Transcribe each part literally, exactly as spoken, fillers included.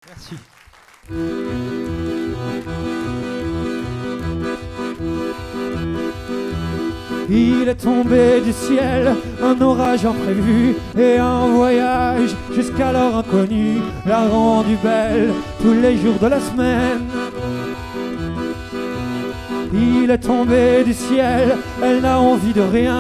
Merci. Il est tombé du ciel un orage imprévu et un voyage jusqu'alors inconnu l'a rendu belle tous les jours de la semaine. Il est tombé du ciel, elle n'a envie de rien.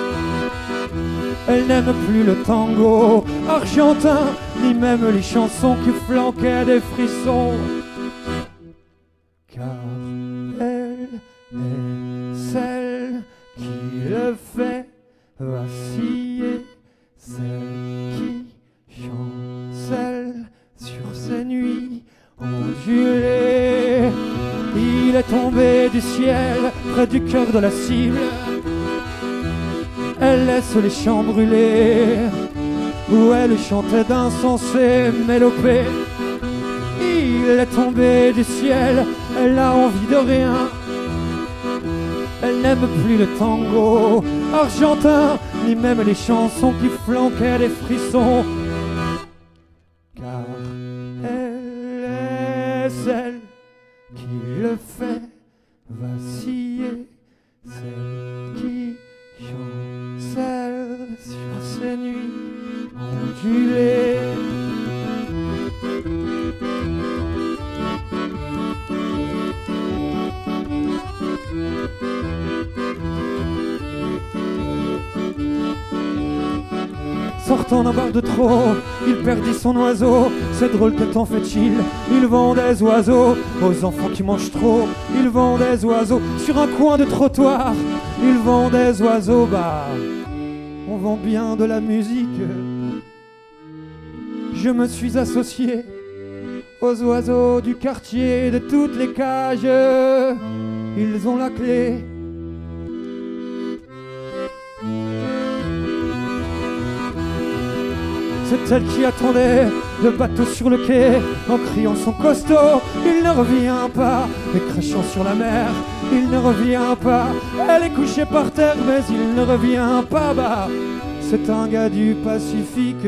Elle n'aime plus le tango argentin, ni même les chansons qui flanquaient des frissons. Car elle est celle qui le fait vaciller, celle qui chancelle sur ses nuits ondulées. Il est tombé du ciel près du cœur de la cible. Elle laisse les champs brûler où elle chantait d'insensées mélopées. Il est tombé du ciel, elle a envie de rien. Elle n'aime plus le tango argentin, ni même les chansons qui flanquaient des frissons. Car elle est celle qui le fait vaciller, celle qui chancelle sur ses nuits ondulées. Sortant d'un bar de trop, il perdit son oiseau. C'est drôle, que t'en fait-il? Il vend des oiseaux aux enfants qui mangent trop. Il vend des oiseaux sur un coin de trottoir. Il vend des oiseaux, bah, on vend bien de la musique. Je me suis associé aux oiseaux du quartier, de toutes les cages. Ils ont la clé. C'est elle qui attendait le bateau sur le quai en criant son costaud. Il ne revient pas, et crachant sur la mer. Il ne revient pas, elle est couchée par terre, mais il ne revient pas. Bah, c'est un gars du Pacifique,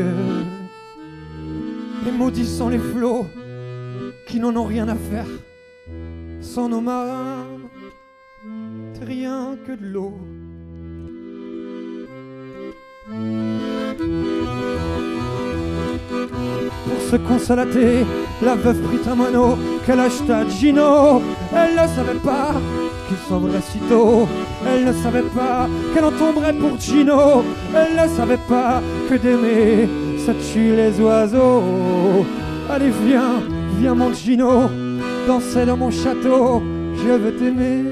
et maudissant les flots qui n'en ont rien à faire. Sans nos marins, t'es rien que de l'eau. Pour se consolater, la veuve prit un mono qu'elle acheta à Gino. Elle ne savait pas qu'il sauverait si tôt. Elle ne savait pas qu'elle en tomberait pour Gino. Elle ne savait pas que d'aimer, ça tue les oiseaux. Allez viens, viens mon Gino, danser dans mon château, je veux t'aimer.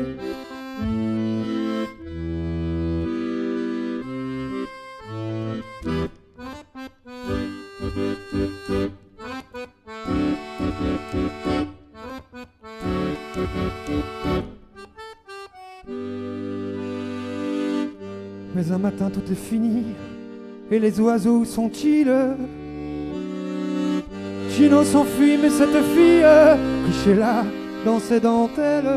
Mais un matin tout est fini, et les oiseaux où sont-ils? Gino s'enfuit, mais cette fille, couchée là dans ses dentelles,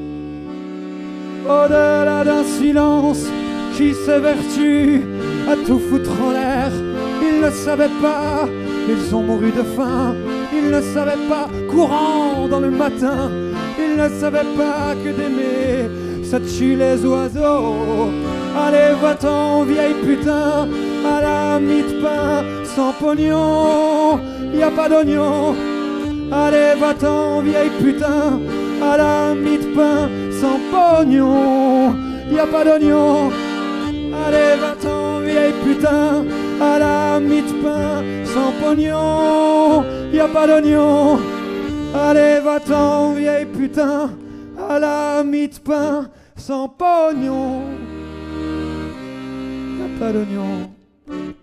au-delà d'un silence qui s'évertue à tout foutre en l'air. Ils ne savaient pas, ils ont mouru de faim. Ils ne savaient pas, courant dans le matin. Ils ne savaient pas que d'aimer, ça tue les oiseaux. Allez va-t'en vieille putain, à la mie de pain sans pognon, y a pas d'oignon. Allez va-t'en vieille putain, à la mie de pain sans pognon, y a pas d'oignon. Allez va-t'en vieille putain, à la mie de pain sans pognon, y a pas d'oignon. Allez va-t'en vieille putain, à la mie de pain sans pognon, y a pas d'oignon.